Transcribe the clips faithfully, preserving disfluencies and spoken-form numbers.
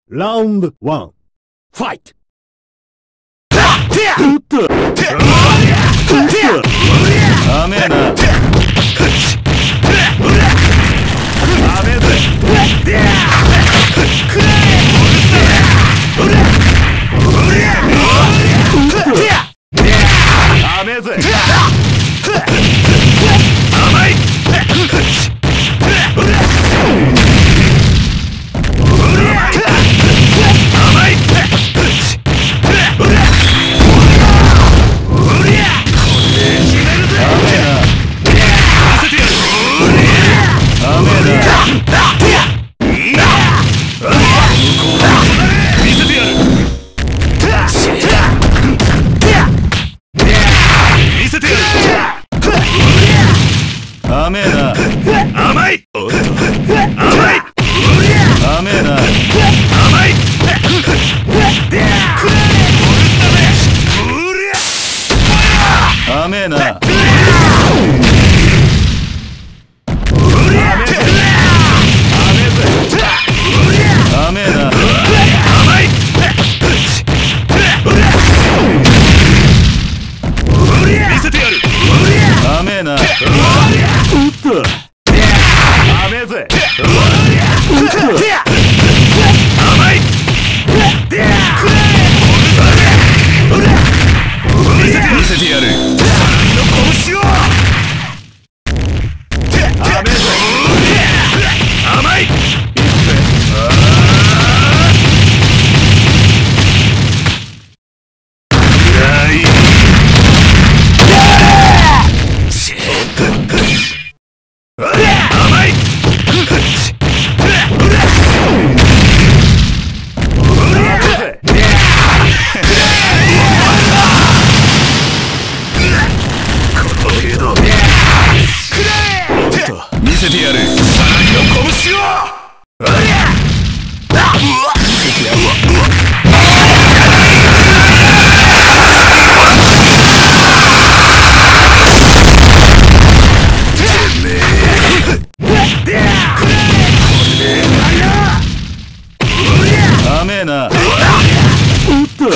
ラウンドワン、ファイト。 ダメな。ダメぜ。ダメぜ。甘い。甘えな。甘い。おっと。甘い。甘えな。甘い。甘えな。甘えな。甘い。見せてやる。甘えな。うっと。甘えぜ。うっと。甘い。見せてやる。拳を。甘えぜ。甘い。見せてやる。拳を。甘えな。うっと。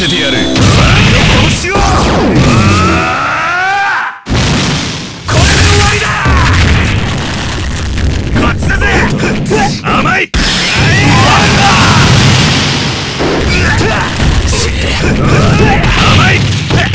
せてやる。拳を。これで終わりだ。こっちだぜ。甘い。甘い。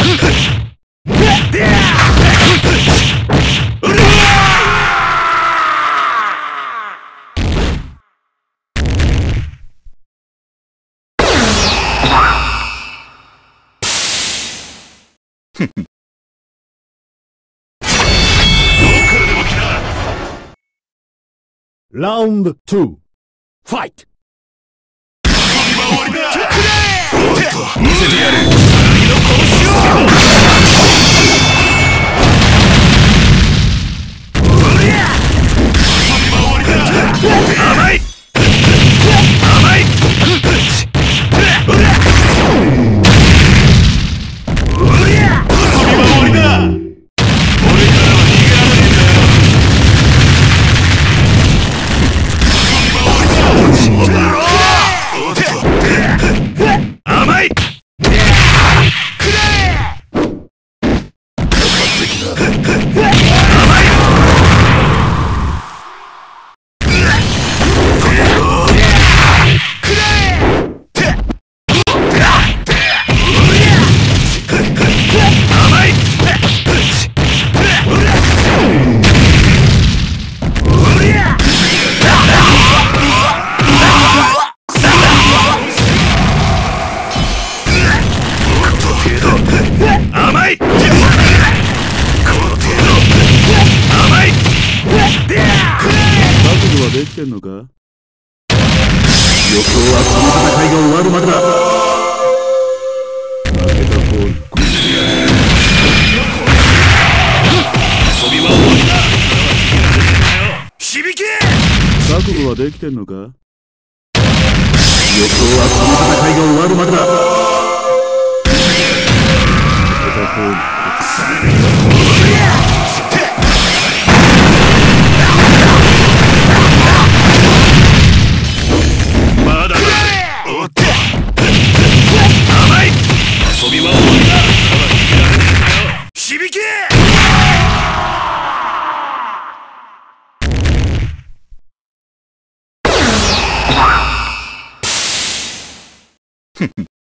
Round two. Fight! 見せてやる。甘い。甘い。甘い。甘い。覚悟はできてんのか？予想はこの戦いが終わるまでだ。負けた方に遊びは終わりだ。響け。覚悟はできてんのか？予想はこの戦いが終わるまでだ。負けた方にまだだ。おっと。甘い。遊びは終わりだ。響け。